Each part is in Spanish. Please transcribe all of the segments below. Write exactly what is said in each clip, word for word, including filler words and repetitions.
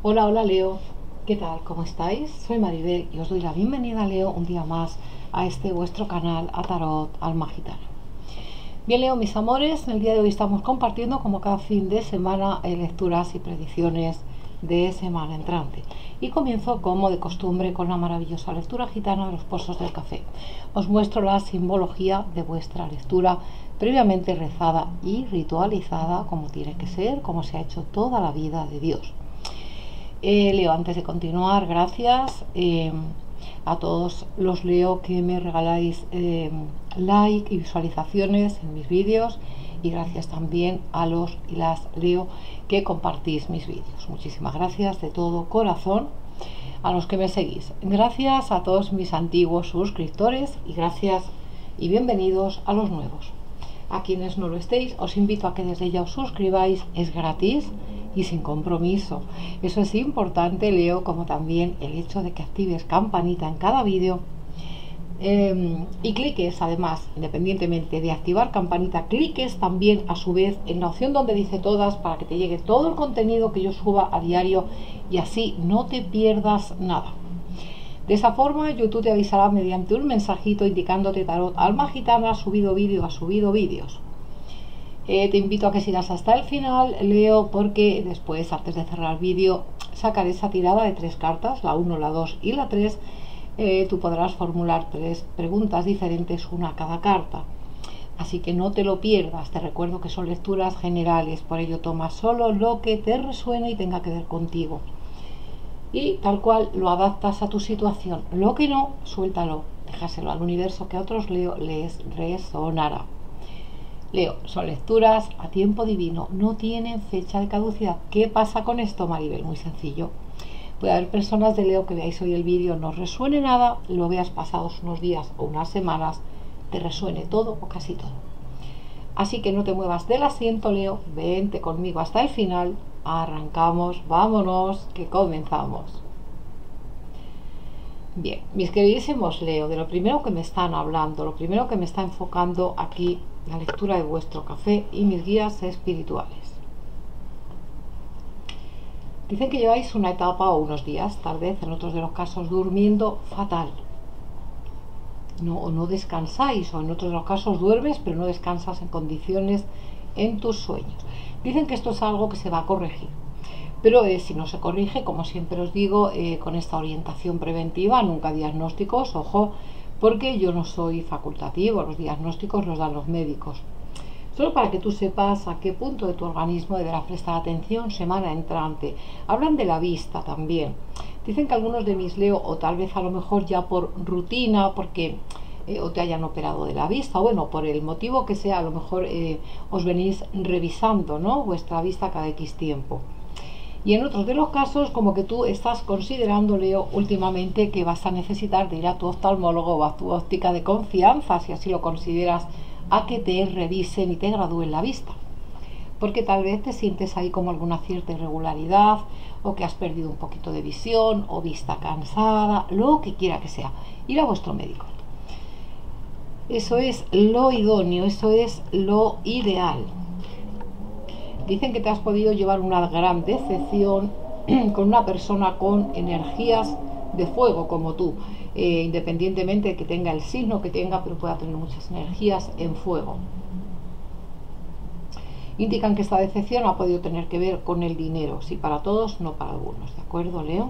Hola, hola Leo, ¿qué tal? ¿Cómo estáis? Soy Maribel y os doy la bienvenida, Leo, un día más a este vuestro canal, a Tarot Alma Gitana. Bien, Leo, mis amores, en el día de hoy estamos compartiendo, como cada fin de semana, eh, lecturas y predicciones de semana entrante. Y comienzo, como de costumbre, con la maravillosa lectura gitana de los pozos del café. Os muestro la simbología de vuestra lectura previamente rezada y ritualizada, como tiene que ser, como se ha hecho toda la vida de Dios. Eh, Leo, antes de continuar, gracias eh, a todos los Leo que me regaláis eh, like y visualizaciones en mis vídeos, y gracias también a los y las Leo que compartís mis vídeos. Muchísimas gracias de todo corazón a los que me seguís. Gracias a todos mis antiguos suscriptores y gracias y bienvenidos a los nuevos. A quienes no lo estéis, os invito a que desde ya os suscribáis, es gratis y sin compromiso. Eso es importante, Leo, como también el hecho de que actives campanita en cada vídeo eh, y cliques, además, independientemente de activar campanita, cliques también a su vez en la opción donde dice todas, para que te llegue todo el contenido que yo suba a diario y así no te pierdas nada. De esa forma YouTube te avisará mediante un mensajito indicándote Tarot Alma Gitana ha subido vídeo, ha subido vídeos. Eh, te invito a que sigas hasta el final, Leo, porque después, antes de cerrar el vídeo, sacaré esa tirada de tres cartas, la uno, la dos y la tres. Eh, tú podrás formular tres preguntas diferentes, una a cada carta. Así que no te lo pierdas. Te recuerdo que son lecturas generales, por ello toma solo lo que te resuene y tenga que ver contigo. Y tal cual lo adaptas a tu situación. Lo que no, suéltalo, déjaselo al universo, que a otros Leo les resonará. Leo, son lecturas a tiempo divino, no tienen fecha de caducidad. ¿Qué pasa con esto, Maribel? Muy sencillo. Puede haber personas de Leo que veáis hoy el vídeo, no os resuene nada, lo veas pasados unos días o unas semanas, te resuene todo o casi todo. Así que no te muevas del asiento, Leo, vente conmigo hasta el final. Arrancamos, vámonos, que comenzamos. Bien, mis queridísimos Leo, de lo primero que me están hablando, lo primero que me está enfocando aquí la lectura de vuestro café y mis guías espirituales. Dicen que lleváis una etapa o unos días, tal vez en otros de los casos, durmiendo fatal. No, o no descansáis, o en otros de los casos duermes, pero no descansas en condiciones en tus sueños. Dicen que esto es algo que se va a corregir. Pero eh, si no se corrige, como siempre os digo, eh, con esta orientación preventiva, nunca diagnósticos, ojo, porque yo no soy facultativo, los diagnósticos los dan los médicos. Solo para que tú sepas a qué punto de tu organismo deberás prestar atención semana entrante. Hablan de la vista también. Dicen que algunos de mis Leo, o tal vez a lo mejor ya por rutina, porque eh, o te hayan operado de la vista, o bueno, por el motivo que sea, a lo mejor eh, os venís revisando, ¿no?, vuestra vista cada X tiempo. Y en otros de los casos, como que tú estás considerando, Leo, últimamente que vas a necesitar de ir a tu oftalmólogo o a tu óptica de confianza, si así lo consideras, a que te revisen y te gradúen la vista. Porque tal vez te sientes ahí como alguna cierta irregularidad, o que has perdido un poquito de visión, o vista cansada, lo que quiera que sea. Ir a vuestro médico. Eso es lo idóneo, eso es lo ideal. Dicen que te has podido llevar una gran decepción con una persona con energías de fuego como tú, eh, independientemente de que tenga el signo que tenga, pero pueda tener muchas energías en fuego. Indican que esta decepción ha podido tener que ver con el dinero, sí para todos, no para algunos, ¿de acuerdo, Leo?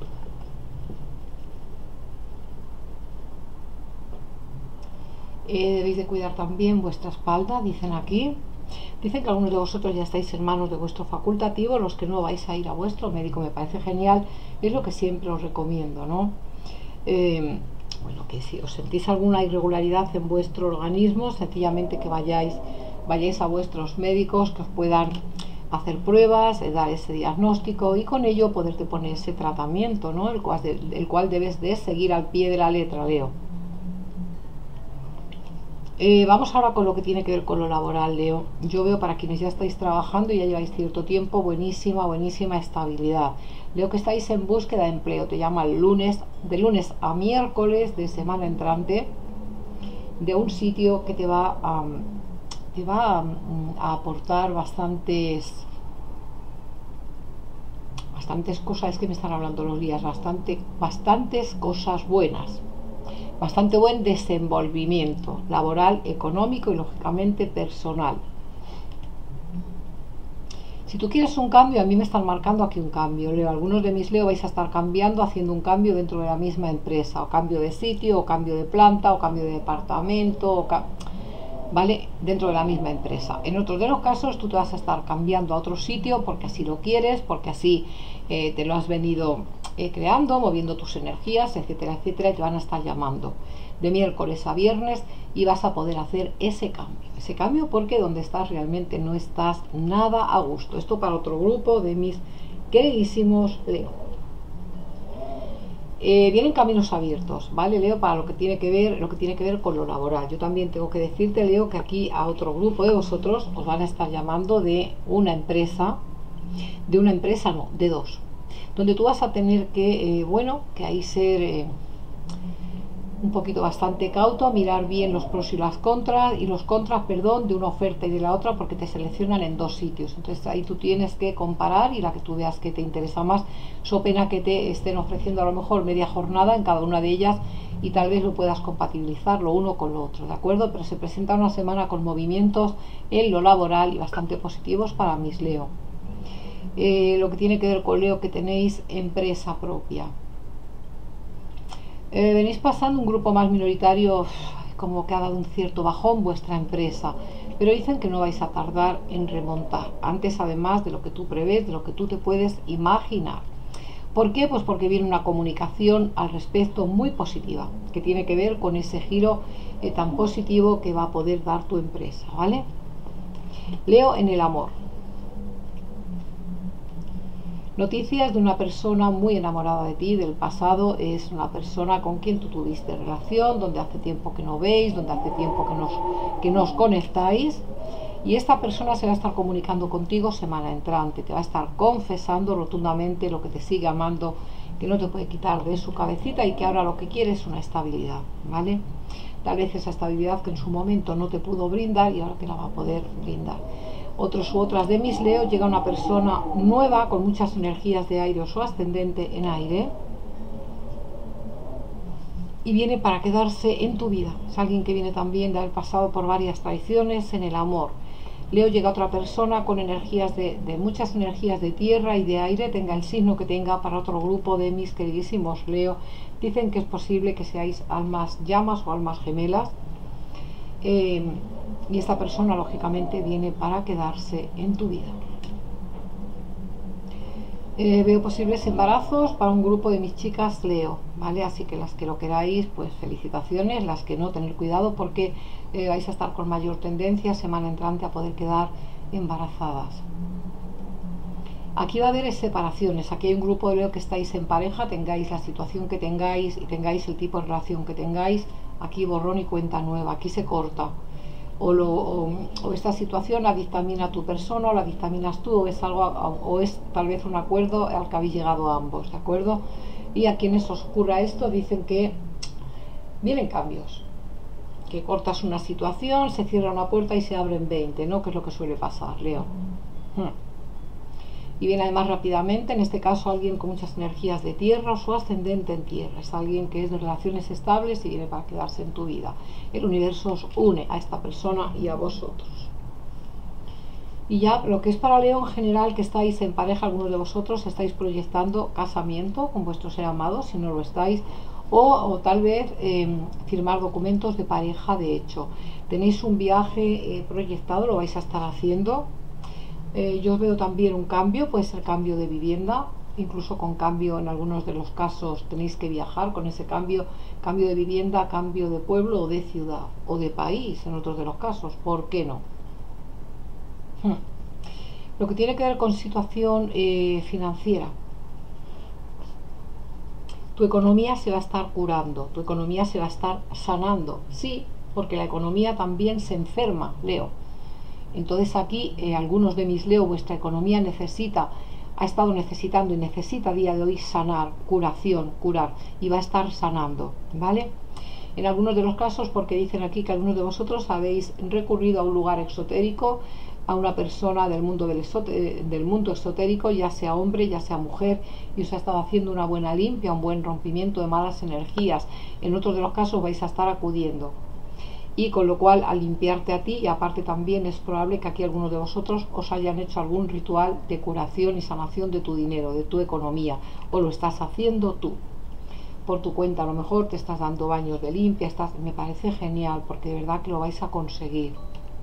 Eh, debéis de cuidar también vuestra espalda, dicen aquí. Dicen que algunos de vosotros ya estáis en manos de vuestro facultativo, los que no vais a ir a vuestro médico, me parece genial, es lo que siempre os recomiendo, ¿no? Eh, bueno, que si os sentís alguna irregularidad en vuestro organismo, sencillamente que vayáis, vayáis a vuestros médicos, que os puedan hacer pruebas, eh, dar ese diagnóstico y con ello poderte poner ese tratamiento, ¿no?, el cual, de, el cual debes de seguir al pie de la letra, Leo. Eh, vamos ahora con lo que tiene que ver con lo laboral, Leo. Yo veo, para quienes ya estáis trabajando y ya lleváis cierto tiempo, buenísima, buenísima estabilidad. Veo que estáis en búsqueda de empleo. Te llama el lunes, de lunes a miércoles de semana entrante, de un sitio que te va a, te va a, a aportar bastantes bastantes cosas, es que me están hablando los días, bastante, bastantes cosas buenas, bastante buen desenvolvimiento laboral, económico y lógicamente personal. Si tú quieres un cambio, a mí me están marcando aquí un cambio, Leo. Algunos de mis Leo vais a estar cambiando, haciendo un cambio dentro de la misma empresa, o cambio de sitio, o cambio de planta, o cambio de departamento, o ca ¿vale? Dentro de la misma empresa. En otros de los casos tú te vas a estar cambiando a otro sitio porque así lo quieres, porque así eh, te lo has venido eh, creando, moviendo tus energías, etcétera, etcétera, y te van a estar llamando de miércoles a viernes y vas a poder hacer ese cambio. Ese cambio porque donde estás realmente no estás nada a gusto. Esto para otro grupo de mis queridísimos Leo. Eh, vienen caminos abiertos, ¿vale, Leo? Para lo que tiene que ver, lo que tiene que ver con lo laboral. Yo también tengo que decirte, Leo, que aquí a otro grupo de vosotros os van a estar llamando de una empresa, de una empresa no, de dos, donde tú vas a tener que, eh, bueno, que ahí ser eh, un poquito bastante cauto, mirar bien los pros y las contras, y los contras, perdón, de una oferta y de la otra, porque te seleccionan en dos sitios. Entonces ahí tú tienes que comparar y la que tú veas que te interesa más, so pena que te estén ofreciendo a lo mejor media jornada en cada una de ellas y tal vez lo puedas compatibilizar lo uno con lo otro, ¿de acuerdo? Pero se presenta una semana con movimientos en lo laboral y bastante positivos para mis Leo. Eh, lo que tiene que ver con Leo, que tenéis empresa propia. Eh, venís pasando un grupo más minoritario, como que ha dado un cierto bajón vuestra empresa, pero dicen que no vais a tardar en remontar, antes además de lo que tú prevés, de lo que tú te puedes imaginar. ¿Por qué? Pues porque viene una comunicación al respecto muy positiva, que tiene que ver con ese giro eh, tan positivo que va a poder dar tu empresa, ¿vale? Leo, en el amor. Noticias de una persona muy enamorada de ti, del pasado. Es una persona con quien tú tuviste relación, donde hace tiempo que no veis, donde hace tiempo que nos, que nos conectáis, y esta persona se va a estar comunicando contigo semana entrante, te va a estar confesando rotundamente lo que te sigue amando, que no te puede quitar de su cabecita y que ahora lo que quiere es una estabilidad, ¿vale? Tal vez esa estabilidad que en su momento no te pudo brindar y ahora te la va a poder brindar. Otros u otras de mis Leo, llega una persona nueva con muchas energías de aire o su ascendente en aire y viene para quedarse en tu vida. Es alguien que viene también de haber pasado por varias traiciones en el amor. Leo, llega otra persona con energías de, de muchas energías de tierra y de aire, tenga el signo que tenga. Para otro grupo de mis queridísimos Leo, dicen que es posible que seáis almas llamas o almas gemelas. Eh, y esta persona lógicamente viene para quedarse en tu vida. Eh, veo posibles embarazos para un grupo de mis chicas Leo, ¿vale? Así que las que lo queráis, pues felicitaciones, las que no, tener cuidado porque eh, vais a estar con mayor tendencia semana entrante a poder quedar embarazadas. Aquí va a haber separaciones, aquí hay un grupo de Leo que estáis en pareja, tengáis la situación que tengáis y tengáis el tipo de relación que tengáis, aquí borrón y cuenta nueva, aquí se corta. O, lo, o, o esta situación la dictamina tu persona o la dictaminas tú, o es algo, o es tal vez un acuerdo al que habéis llegado ambos, ¿de acuerdo? Y a quienes os ocurra esto dicen que vienen cambios, que cortas una situación, se cierra una puerta y se abren veinte, ¿no? Que es lo que suele pasar, Leo. Hmm. Y viene además rápidamente, en este caso alguien con muchas energías de tierra o su ascendente en tierra, es alguien que es de relaciones estables y viene para quedarse en tu vida. El universo os une a esta persona y a vosotros. Y ya lo que es para Leo en general, que estáis en pareja, algunos de vosotros estáis proyectando casamiento con vuestro ser amado, si no lo estáis, o, o tal vez eh, firmar documentos de pareja. De hecho, tenéis un viaje eh, proyectado, lo vais a estar haciendo. Eh, yo veo también un cambio, puede ser cambio de vivienda, incluso con cambio en algunos de los casos tenéis que viajar con ese cambio, cambio de vivienda, cambio de pueblo o de ciudad o de país en otros de los casos, ¿por qué no? Hmm. Lo que tiene que ver con situación eh, financiera, tu economía se va a estar curando, tu economía se va a estar sanando, sí, porque la economía también se enferma, Leo. Entonces aquí eh, algunos de mis Leo, vuestra economía necesita, ha estado necesitando y necesita a día de hoy sanar, curación, curar, y va a estar sanando, ¿vale? En algunos de los casos, porque dicen aquí que algunos de vosotros habéis recurrido a un lugar exotérico, a una persona del mundo del, del mundo esotérico, ya sea hombre, ya sea mujer, y os ha estado haciendo una buena limpia, un buen rompimiento de malas energías. En otros de los casos vais a estar acudiendo. Y con lo cual, al limpiarte a ti, y aparte también es probable que aquí algunos de vosotros os hayan hecho algún ritual de curación y sanación de tu dinero, de tu economía, o lo estás haciendo tú por tu cuenta. A lo mejor te estás dando baños de limpia, estás, me parece genial, porque de verdad que lo vais a conseguir.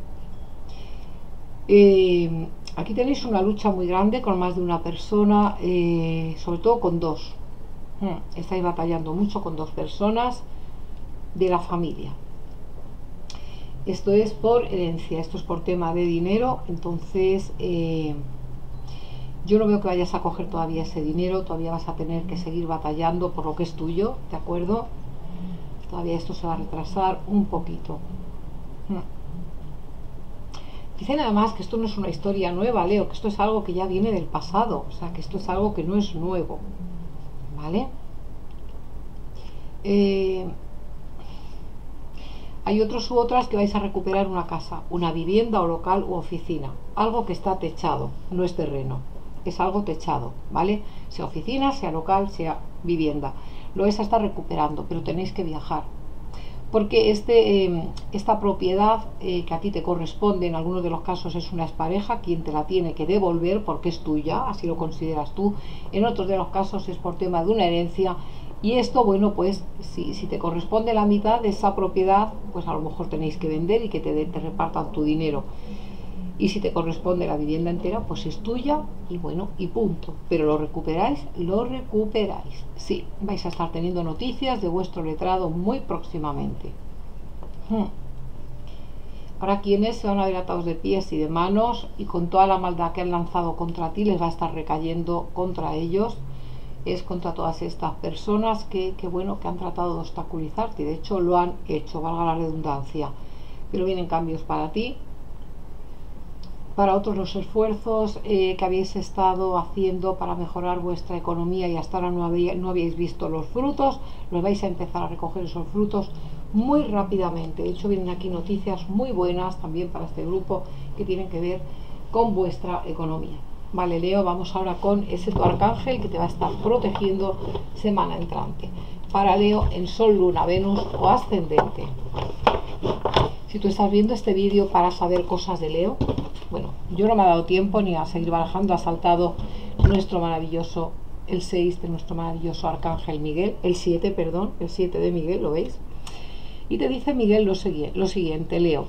Eh, aquí tenéis una lucha muy grande con más de una persona, eh, sobre todo con dos. Hmm, estáis batallando mucho con dos personas de la familia. Esto es por herencia, esto es por tema de dinero. Entonces eh, yo no veo que vayas a coger todavía ese dinero, todavía vas a tener que seguir batallando por lo que es tuyo, ¿de acuerdo? Todavía esto se va a retrasar un poquito. Hmm. Dicen además que esto no es una historia nueva, Leo, que esto es algo que ya viene del pasado, o sea, que esto es algo que no es nuevo, ¿vale? Eh, hay otros u otras que vais a recuperar una casa, una vivienda o local u oficina, algo que está techado, no es terreno, es algo techado, ¿vale? Sea oficina, sea local, sea vivienda, lo vais a estar recuperando, pero tenéis que viajar. Porque este, eh, esta propiedad eh, que a ti te corresponde, en algunos de los casos es una expareja quien te la tiene que devolver porque es tuya, así lo consideras tú. En otros de los casos es por tema de una herencia. Y esto, bueno, pues si, si te corresponde la mitad de esa propiedad, pues a lo mejor tenéis que vender y que te, te repartan tu dinero. Y si te corresponde la vivienda entera, pues es tuya y bueno, y punto. Pero lo recuperáis, lo recuperáis. Sí, vais a estar teniendo noticias de vuestro letrado muy próximamente. Hmm. Ahora, quienes se van a ver atados de pies y de manos, y con toda la maldad que han lanzado contra ti, les va a estar recayendo contra ellos. Es contra todas estas personas que, que bueno, que han tratado de obstaculizarte, y de hecho lo han hecho, valga la redundancia. Pero vienen cambios para ti. Para otros, los esfuerzos eh, que habéis estado haciendo para mejorar vuestra economía y hasta ahora no, había, no habéis visto los frutos, los vais a empezar a recoger esos frutos muy rápidamente. De hecho, vienen aquí noticias muy buenas también para este grupo que tienen que ver con vuestra economía. Vale, Leo, vamos ahora con ese tu arcángel que te va a estar protegiendo semana entrante. Para Leo, en Sol, Luna, Venus o Ascendente. Si tú estás viendo este vídeo para saber cosas de Leo, bueno, yo no me ha dado tiempo ni a seguir barajando, ha saltado nuestro maravilloso, el seis de nuestro maravilloso arcángel Miguel, el siete, perdón, el siete de Miguel, ¿lo veis? Y te dice Miguel lo, lo siguiente, Leo.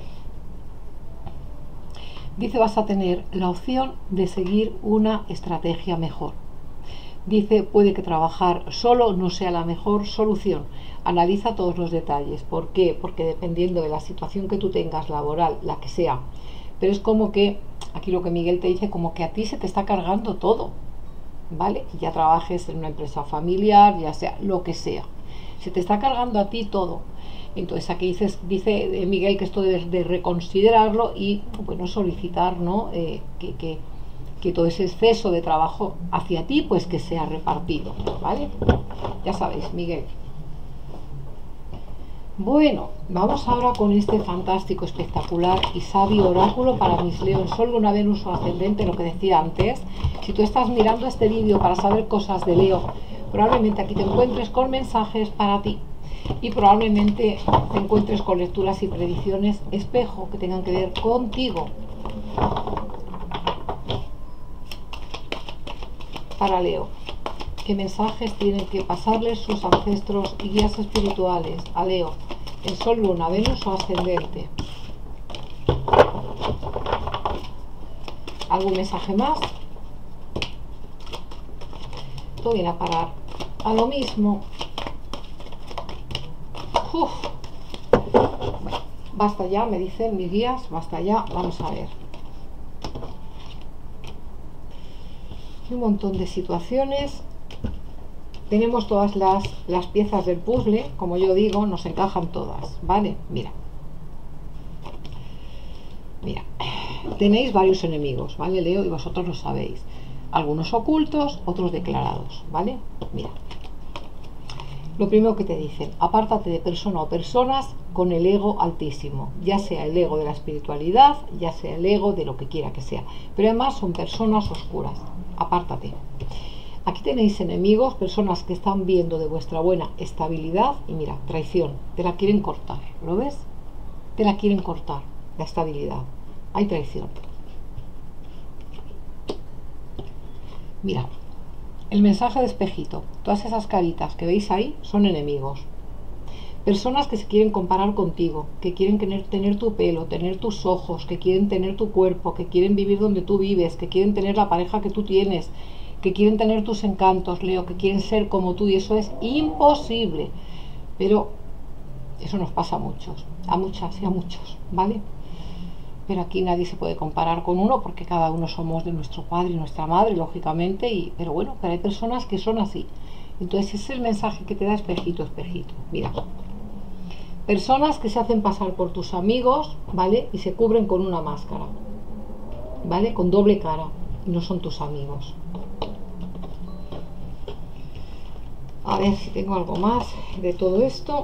Dice, vas a tener la opción de seguir una estrategia mejor. Dice, puede que trabajar solo no sea la mejor solución. Analiza todos los detalles. ¿Por qué? Porque dependiendo de la situación que tú tengas laboral, la que sea, pero es como que, aquí lo que Miguel te dice, como que a ti se te está cargando todo, ¿vale? Ya trabajes en una empresa familiar, ya sea lo que sea, se te está cargando a ti todo. Entonces aquí dices, dice Miguel que esto debes de reconsiderarlo y, bueno, solicitar, ¿no? Eh, que, que, que todo ese exceso de trabajo hacia ti, pues que sea repartido, ¿vale? Ya sabéis, Miguel. Bueno, vamos ahora con este fantástico, espectacular y sabio oráculo para mis Leo en Sol, Luna, Venus o Ascendente, lo que decía antes. Si tú estás mirando este vídeo para saber cosas de Leo, probablemente aquí te encuentres con mensajes para ti y probablemente te encuentres con lecturas y predicciones espejo que tengan que ver contigo. Para Leo, ¿qué mensajes tienen que pasarles sus ancestros y guías espirituales a Leo en Sol, Luna, Venus o Ascendente? ¿Algún mensaje más? Todo viene a parar a lo mismo. Uf. Bueno, basta ya, me dicen mis guías, basta ya, vamos a ver. Un montón de situaciones. Tenemos todas las, las piezas del puzzle, como yo digo, nos encajan todas, ¿vale? Mira. Mira. Tenéis varios enemigos, ¿vale, Leo? Y vosotros lo sabéis. Algunos ocultos, otros declarados, ¿vale? Mira. Lo primero que te dicen, apártate de persona o personas con el ego altísimo, ya sea el ego de la espiritualidad, ya sea el ego de lo que quiera que sea, pero además son personas oscuras, apártate. Aquí tenéis enemigos, personas que están viendo de vuestra buena estabilidad y mira, traición, te la quieren cortar, ¿lo ves? Te la quieren cortar, la estabilidad, hay traición. Mira, el mensaje de espejito, todas esas caritas que veis ahí son enemigos. Personas que se quieren comparar contigo, que quieren tener, tener tu pelo, tener tus ojos, que quieren tener tu cuerpo, que quieren vivir donde tú vives, que quieren tener la pareja que tú tienes, que quieren tener tus encantos, Leo, que quieren ser como tú, y eso es imposible. Pero eso nos pasa a muchos, a muchas y a muchos, ¿vale? Pero aquí nadie se puede comparar con uno porque cada uno somos de nuestro padre y nuestra madre, lógicamente, y, pero bueno, pero hay personas que son así. Entonces ese es el mensaje que te da espejito, espejito. Mira, personas que se hacen pasar por tus amigos, ¿vale? Y se cubren con una máscara, ¿vale? Con doble cara, y no son tus amigos. A ver si tengo algo más de todo esto.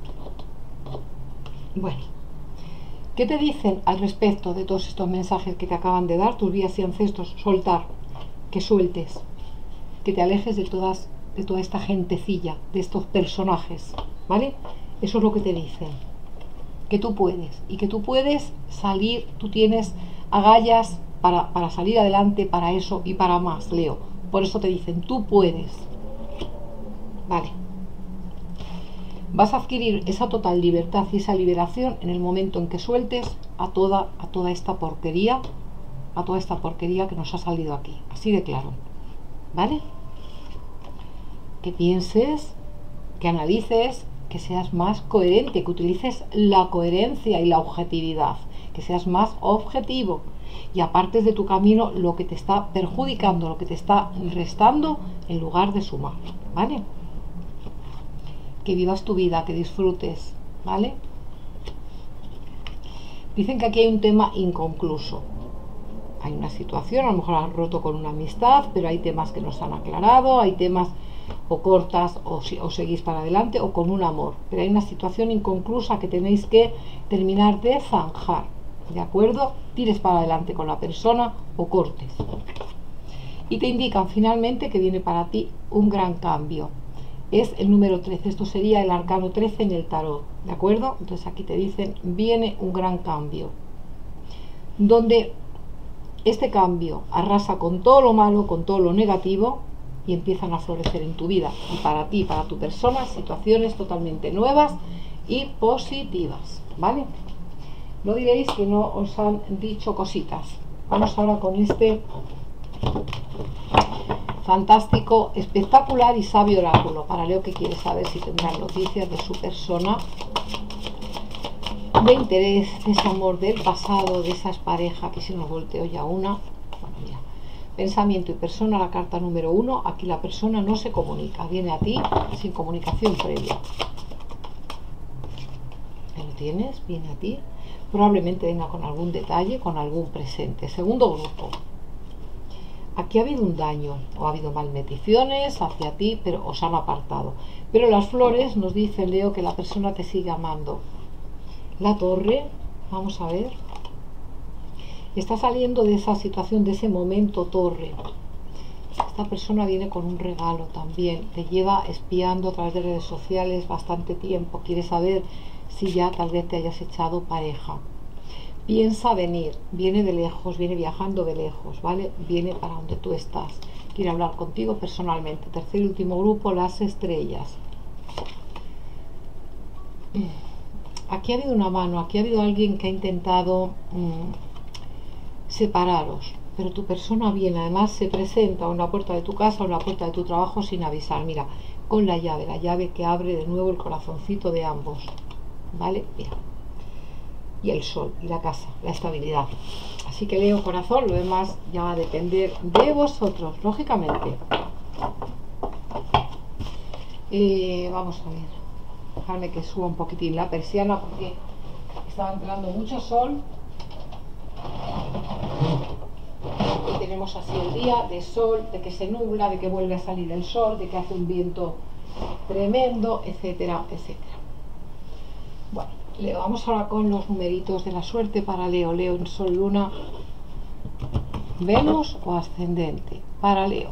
Bueno, ¿qué te dicen al respecto de todos estos mensajes que te acaban de dar tus guías y ancestros? Soltar, que sueltes, que te alejes de todas, de toda esta gentecilla, de estos personajes, ¿vale? Eso es lo que te dicen, que tú puedes, y que tú puedes salir, tú tienes agallas para, para salir adelante, para eso y para más, Leo. Por eso te dicen, tú puedes, ¿vale? Vas a adquirir esa total libertad y esa liberación en el momento en que sueltes a toda, a toda esta porquería, a toda esta porquería que nos ha salido aquí, así de claro, ¿vale? Que pienses, que analices, que seas más coherente, que utilices la coherencia y la objetividad, que seas más objetivo y apartes de tu camino lo que te está perjudicando, lo que te está restando en lugar de sumar, ¿vale? Que vivas tu vida, que disfrutes, ¿vale? Dicen que aquí hay un tema inconcluso. Hay una situación, a lo mejor has roto con una amistad, pero hay temas que no se han aclarado, hay temas o cortas o, o seguís para adelante o con un amor. Pero hay una situación inconclusa que tenéis que terminar de zanjar, ¿de acuerdo? Tires para adelante con la persona o cortes. Y te indican finalmente que viene para ti un gran cambio. Es el número trece, esto sería el arcano trece en el tarot, ¿de acuerdo? Entonces aquí te dicen, viene un gran cambio, donde este cambio arrasa con todo lo malo, con todo lo negativo, y empiezan a florecer en tu vida, y para ti, para tu persona, situaciones totalmente nuevas y positivas, ¿vale? No diréis que no os han dicho cositas. Vamos ahora con este fantástico, espectacular y sabio oráculo para Leo, que quiere saber si tendrá noticias de su persona, de interés, de ese amor del pasado, de esas parejas, que si nos volteo ya una. Bueno, mira, pensamiento y persona, la carta número uno. Aquí la persona no se comunica, viene a ti sin comunicación previa. ¿Lo tienes? Viene a ti, probablemente venga con algún detalle, con algún presente. Segundo grupo, aquí ha habido un daño o ha habido malmediciones hacia ti, pero os han apartado. Pero las flores nos dicen, Leo, que la persona te sigue amando. La torre, vamos a ver, está saliendo de esa situación, de ese momento torre. Esta persona viene con un regalo también, te lleva espiando a través de redes sociales bastante tiempo, quiere saber si ya tal vez te hayas echado pareja. Piensa venir, viene de lejos, viene viajando de lejos, ¿vale? Viene para donde tú estás, quiere hablar contigo personalmente. Tercer y último grupo, las estrellas. Aquí ha habido una mano, aquí ha habido alguien que ha intentado mmm, separaros, pero tu persona viene, además se presenta a una puerta de tu casa o a una puerta de tu trabajo sin avisar, mira, con la llave, la llave que abre de nuevo el corazoncito de ambos, ¿vale? Mira. Y el sol y la casa, la estabilidad. Así que Leo, corazón, lo demás ya va a depender de vosotros, lógicamente. Eh, vamos a ver, dejarme que suba un poquitín la persiana porque estaba entrando mucho sol. Y tenemos así el día de sol, de que se nubla, de que vuelve a salir el sol, de que hace un viento tremendo, etcétera, etcétera. Bueno, Leo, vamos ahora con los numeritos de la suerte para Leo. Leo en Sol, Luna, Venus o ascendente. Para Leo.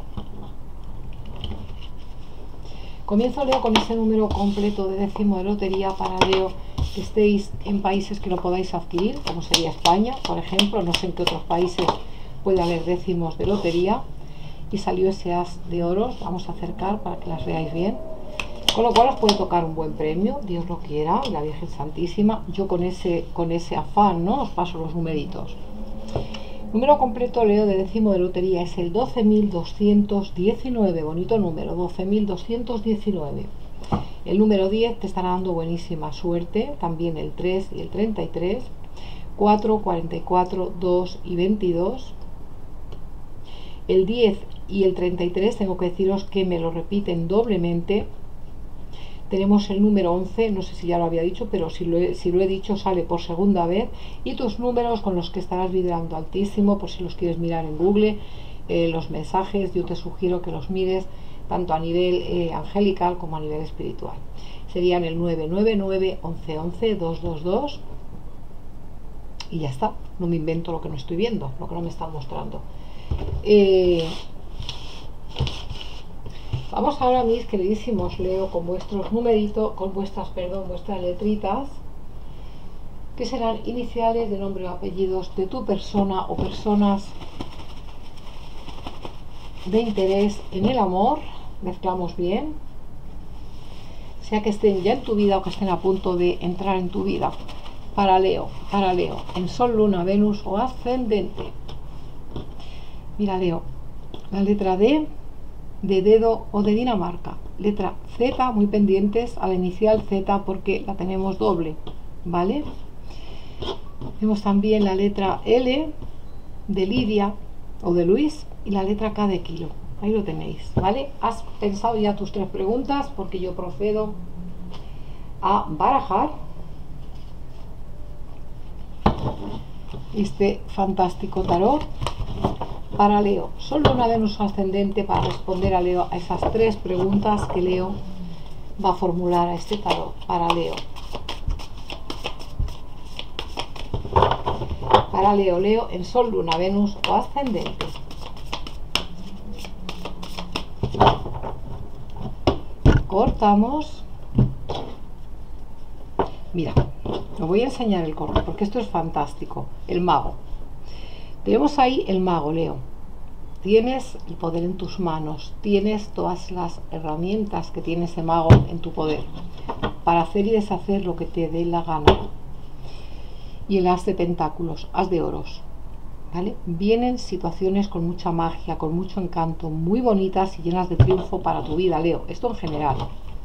Comienzo, Leo, con ese número completo de décimo de lotería para Leo, que estéis en países que lo podáis adquirir, como sería España, por ejemplo. No sé en qué otros países puede haber décimos de lotería. Y salió ese as de oros. Vamos a acercar para que las veáis bien. Con lo cual os puede tocar un buen premio, Dios lo quiera, la Virgen Santísima. Yo con ese, con ese afán, ¿no?, os paso los numeritos. Número completo, Leo, de décimo de lotería es el doce mil doscientos diecinueve, bonito número, doce mil doscientos diecinueve. El número diez te estará dando buenísima suerte, también el tres y el treinta y tres, cuatro, cuarenta y cuatro, dos y veintidós. El diez y el treinta y tres, tengo que deciros que me lo repiten doblemente. Tenemos el número once, no sé si ya lo había dicho, pero si lo, he, si lo he dicho sale por segunda vez. Y tus números con los que estarás vibrando altísimo, por si los quieres mirar en Google, eh, los mensajes, yo te sugiero que los mires tanto a nivel eh, angelical como a nivel espiritual. Serían el nueve nueve nueve, once once, dos dos dos. Y ya está, no me invento lo que no estoy viendo, lo que no me están mostrando. Eh, Vamos ahora, mis queridísimos Leo, con vuestros numeritos, con vuestras, perdón, vuestras letritas, que serán iniciales de nombre o apellidos de tu persona o personas de interés en el amor. Mezclamos bien, sea que estén ya en tu vida o que estén a punto de entrar en tu vida. Para Leo, para Leo, en Sol, Luna, Venus o ascendente. Mira, Leo, la letra D de dedo o de Dinamarca, letra Z, muy pendientes a la inicial Z porque la tenemos doble, ¿vale? Tenemos también la letra L de Lidia o de Luis y la letra K de Kilo. Ahí lo tenéis, ¿vale? Has pensado ya tus tres preguntas, porque yo procedo a barajar este fantástico tarot para Leo. Solo una Venus ascendente para responder a Leo a esas tres preguntas que Leo va a formular a este tarot para Leo. Para Leo, Leo en Sol, Luna, Venus o ascendente. Cortamos. Mira, os voy a enseñar el corte porque esto es fantástico. El mago. Tenemos ahí el mago, Leo. Tienes el poder en tus manos, tienes todas las herramientas que tiene ese mago en tu poder para hacer y deshacer lo que te dé la gana. Y el as de pentáculos, as de oros, ¿vale? Vienen situaciones con mucha magia, con mucho encanto, muy bonitas y llenas de triunfo para tu vida, Leo. Esto en general.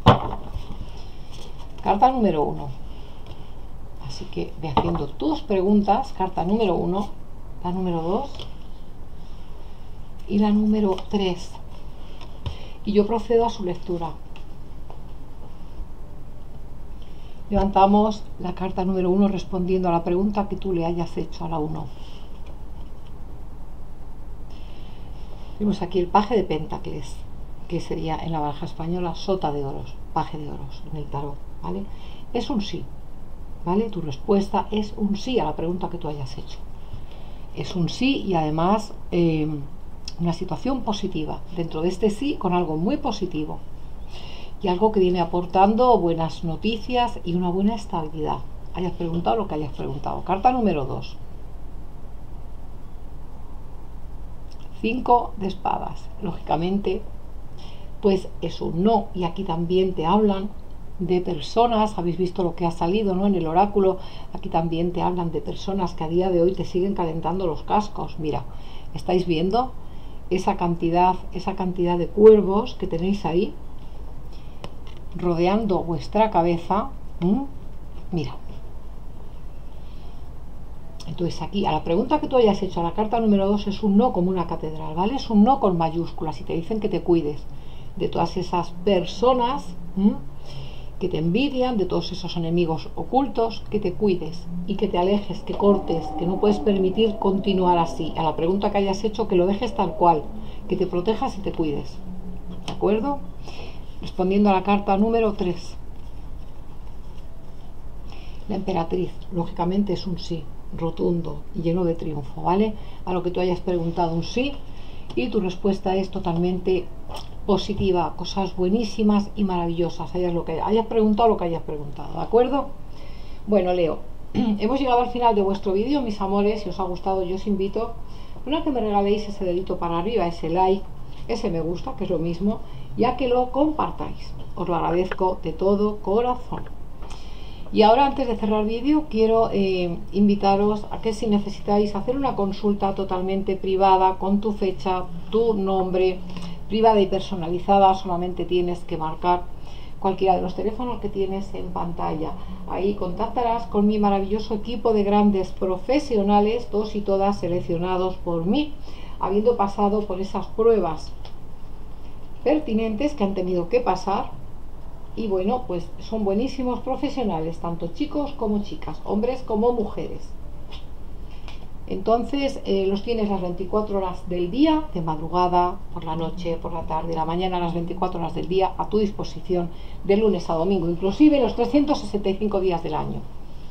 Carta número uno. Así que ve haciendo tus preguntas. Carta número uno, la número dos y la número tres. Y yo procedo a su lectura. Levantamos la carta número uno respondiendo a la pregunta que tú le hayas hecho a la uno. Vemos aquí el paje de pentáculos, que sería en la baraja española sota de oros, paje de oros en el tarot, ¿vale? Es un sí, ¿vale? Tu respuesta es un sí a la pregunta que tú hayas hecho. Es un sí y además eh, una situación positiva. Dentro de este sí, con algo muy positivo. Y algo que viene aportando buenas noticias y una buena estabilidad. Hayas preguntado lo que hayas preguntado. Carta número dos. Cinco de espadas. Lógicamente, pues es un no. Y aquí también te hablan de personas. Habéis visto lo que ha salido, ¿no?, en el oráculo. Aquí también te hablan de personas que a día de hoy te siguen calentando los cascos. Mira, ¿estáis viendo esa cantidad, esa cantidad de cuervos que tenéis ahí rodeando vuestra cabeza? ¿Mm? Mira. Entonces aquí, a la pregunta que tú hayas hecho, a la carta número dos, es un no como una catedral, ¿vale? Es un no con mayúsculas y te dicen que te cuides de todas esas personas ¿m? que te envidian, de todos esos enemigos ocultos, que te cuides y que te alejes, que cortes, que no puedes permitir continuar así. A la pregunta que hayas hecho, que lo dejes tal cual, que te protejas y te cuides, ¿de acuerdo? respondiendo a la carta número tres. La emperatriz, lógicamente es un sí, rotundo y lleno de triunfo, ¿vale? A lo que tú hayas preguntado un sí y tu respuesta es totalmente positiva, cosas buenísimas y maravillosas, hayas lo que hayas preguntado, lo que hayas preguntado, ¿de acuerdo? Bueno, Leo, hemos llegado al final de vuestro vídeo, mis amores. Si os ha gustado, yo os invito a que me regaléis ese dedito para arriba, ese like, ese me gusta, que es lo mismo, ya que lo compartáis. Os lo agradezco de todo corazón. Y ahora, antes de cerrar el vídeo, quiero eh, invitaros a que si necesitáis hacer una consulta totalmente privada, con tu fecha, tu nombre, privada y personalizada, solamente tienes que marcar cualquiera de los teléfonos que tienes en pantalla. Ahí contactarás con mi maravilloso equipo de grandes profesionales, todos y todas seleccionados por mí, habiendo pasado por esas pruebas pertinentes que han tenido que pasar. Y bueno, pues son buenísimos profesionales, tanto chicos como chicas, hombres como mujeres. Entonces eh, los tienes las veinticuatro horas del día, de madrugada, por la noche, por la tarde, la mañana, las veinticuatro horas del día a tu disposición, de lunes a domingo, inclusive los trescientos sesenta y cinco días del año.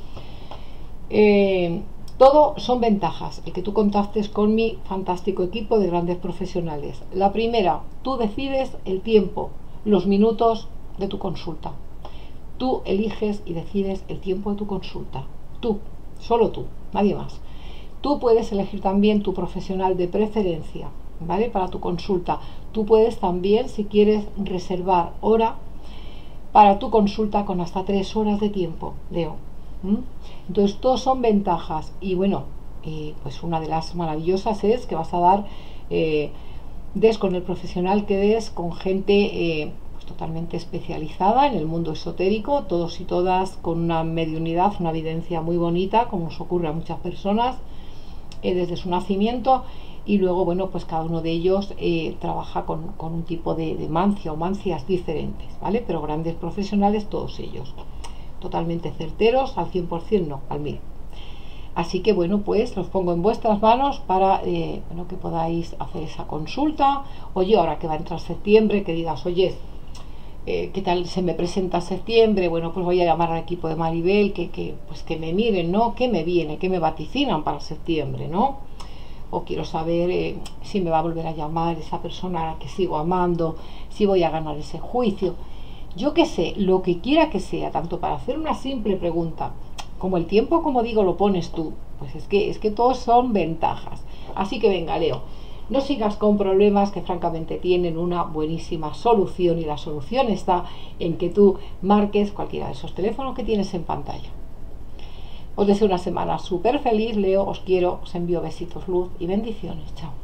Eh, todo son ventajas, el que tú contactes con mi fantástico equipo de grandes profesionales. La primera, tú decides el tiempo, los minutos de tu consulta. Tú eliges y decides el tiempo de tu consulta. Tú, solo tú, nadie más. Tú puedes elegir también tu profesional de preferencia, ¿vale? Para tu consulta. Tú puedes también, si quieres, reservar hora para tu consulta con hasta tres horas de tiempo, Leo. ¿Mm? Entonces, todos son ventajas. Y bueno, eh, pues una de las maravillosas es que vas a dar, eh, des con el profesional que des, con gente eh, pues totalmente especializada en el mundo esotérico, todos y todas con una mediunidad, una evidencia muy bonita, como nos ocurre a muchas personas, eh, desde su nacimiento. Y luego, bueno, pues cada uno de ellos eh, trabaja con, con un tipo de, de mancia o mancias diferentes, ¿vale? Pero grandes profesionales todos ellos, totalmente certeros, al cien por cien no, al mil. Así que bueno, pues los pongo en vuestras manos para eh, bueno, que podáis hacer esa consulta. Oye, ahora que va a entrar septiembre, que digas, oye, eh, ¿qué tal se me presenta septiembre? Bueno, pues voy a llamar al equipo de Maribel, que, que, pues que me miren, ¿no? ¿Qué me viene? ¿Qué me vaticinan para septiembre, ¿no? O quiero saber eh, si me va a volver a llamar esa persona a la que sigo amando, si voy a ganar ese juicio. Yo qué sé, lo que quiera que sea, tanto para hacer una simple pregunta, como el tiempo, como digo, lo pones tú, pues es que, es que todos son ventajas. Así que venga, Leo, no sigas con problemas que francamente tienen una buenísima solución, y la solución está en que tú marques cualquiera de esos teléfonos que tienes en pantalla. Os deseo una semana súper feliz, Leo, os quiero, os envío besitos, luz y bendiciones. Chao.